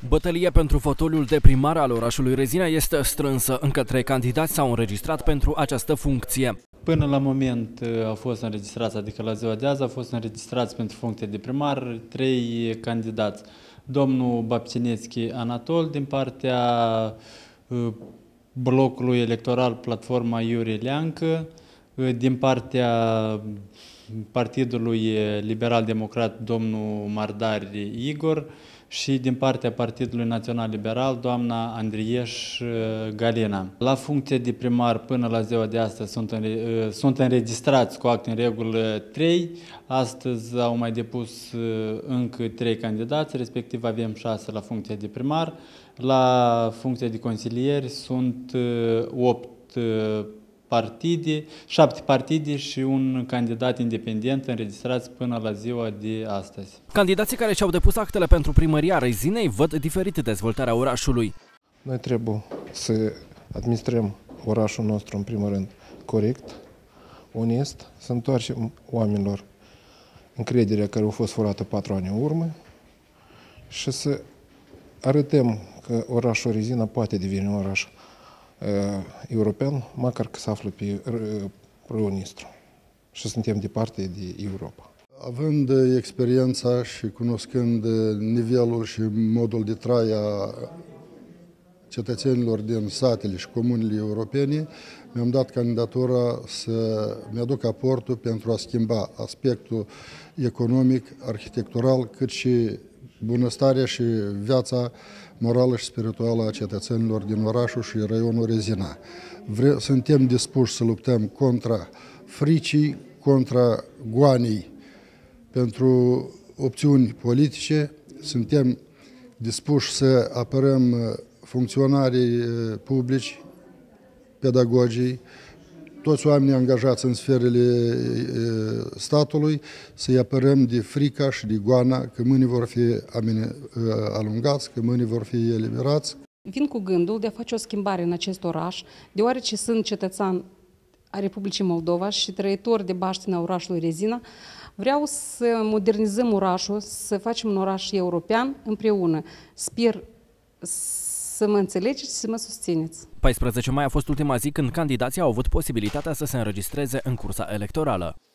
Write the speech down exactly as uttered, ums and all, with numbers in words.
Bătălia pentru fotoliul de primar al orașului Rezina este strânsă. Încă trei candidați s-au înregistrat pentru această funcție. Până la moment au fost înregistrați, adică la ziua de azi au fost înregistrați pentru funcție de primar trei candidați. Domnul Bapținețchi Anatol din partea blocului electoral Platforma Iurie Leancă, din partea Partidului Liberal Democrat domnul Mardari Igor și din partea Partidului Național Liberal doamna Andrieș Galina. La funcție de primar până la ziua de astăzi sunt, înre sunt înregistrați cu act în regulă trei. Astăzi au mai depus încă trei candidați, respectiv avem șase la funcția de primar. La funcția de consilieri sunt opt partide, șapte partide și un candidat independent înregistrați până la ziua de astăzi. Candidații care și-au depus actele pentru primăria Rezinei văd diferit dezvoltarea orașului. Noi trebuie să administrăm orașul nostru în primul rând corect, onest, să întoarcem oamenilor încrederea care a fost furată patru ani în urmă și să arătăm că orașul Rezina poate deveni un oraș european, măcar că se află pe râul Nistru și suntem departe de Europa. Având experiența și cunoscând nivelul și modul de trai a cetățenilor din satele și comunele europene, mi-am dat candidatura să mi-aduc aportul pentru a schimba aspectul economic, arhitectural, cât și bunăstarea și viața morală și spirituală a cetățenilor din orașul și raionul Rezina. Vre suntem dispuși să luptăm contra fricii, contra goanei pentru opțiuni politice. Suntem dispuși să apărăm funcționarii publici, pedagogii, toți oamenii angajați în sferele statului, să-i apărăm de frica și de goana că mâine vor fi alungați, că mâine vor fi eliberați. Vin cu gândul de a face o schimbare în acest oraș, deoarece sunt cetățean a Republicii Moldova și trăitor de baștina orașului Rezina, vreau să modernizăm orașul, să facem un oraș european împreună. Sper să mă înțelegeți și să mă susțineți. paisprezece mai a fost ultima zi când candidații au avut posibilitatea să se înregistreze în cursa electorală.